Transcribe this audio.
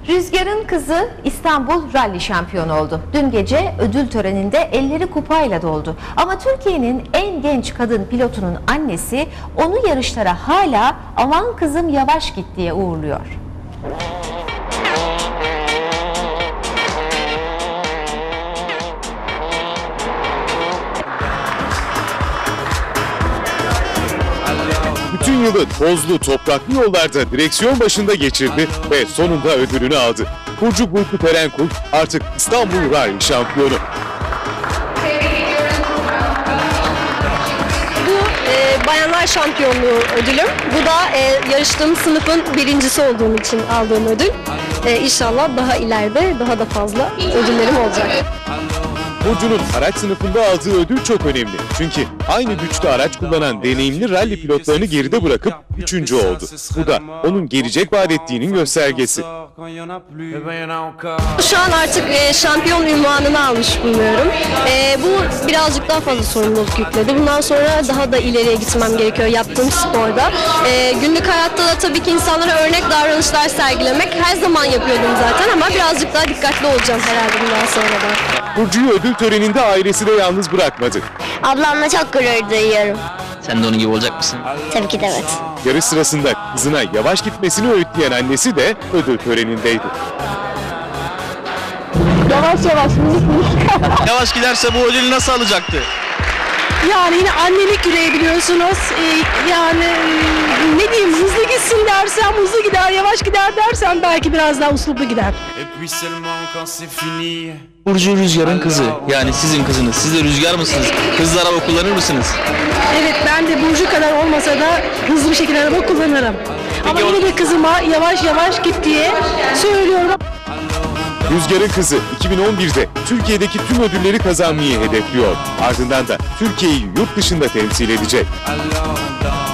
Rüzgar'ın kızı İstanbul Rally şampiyonu oldu. Dün gece ödül töreninde elleri kupayla doldu. Ama Türkiye'nin en genç kadın pilotunun annesi onu yarışlara hala "aman kızım yavaş git" diye uğurluyor. Bütün yılı tozlu, topraklı yollarda direksiyon başında geçirdi ve sonunda ödülünü aldı. Burcu Terenkul artık İstanbul Rally şampiyonu. Bu bayanlar şampiyonluğu ödülüm. Bu da yarıştığım sınıfın birincisi olduğum için aldığım ödül. İnşallah daha ileride daha da fazla ödüllerim olacak. Burcu'nun araç sınıfında aldığı ödül çok önemli. Çünkü aynı güçte araç kullanan deneyimli rally pilotlarını geride bırakıp 3. oldu. Bu da onun gelecek vaat ettiğinin göstergesi. Şu an artık şampiyon unvanını almış bulunuyorum. Bu birazcık daha fazla sorumluluk yükledi. Bundan sonra daha da ileriye gitmem gerekiyor yaptığım sporda. Günlük hayatta da tabii ki insanlara örnek davranışlar sergilemek her zaman yapıyordum zaten ama birazcık daha dikkatli olacağım herhalde bundan sonra da. Burcu'yu ödül töreninde ailesi de yalnız bırakmadı. Ablamla çok gurur duyuyorum. Sen de onun gibi olacak mısın? Tabii ki de evet. Yarış sırasında kızına yavaş gitmesini öğütleyen annesi de ödül törenindeydi. Yavaş yavaş Yavaş giderse bu ödülü nasıl alacaktı? Yani yine annelik yüreği biliyorsunuz. Ne diyeyim, hızlı gitsin dersem hızlı gider, yavaş gider dersem belki biraz daha uslubu gider. Burcu Rüzgar'ın kızı. Yani sizin kızınız. Siz de Rüzgar mısınız? Hızlı araba kullanır mısınız? Evet, ben de Burcu kadar olmasa da hızlı bir şekilde araba kullanırım. Ama yine de kızıma yavaş yavaş git diye söylüyorum. Rüzgar'ın kızı 2011'de Türkiye'deki tüm ödülleri kazanmayı hedefliyor. Ardından da Türkiye'yi yurt dışında temsil edecek.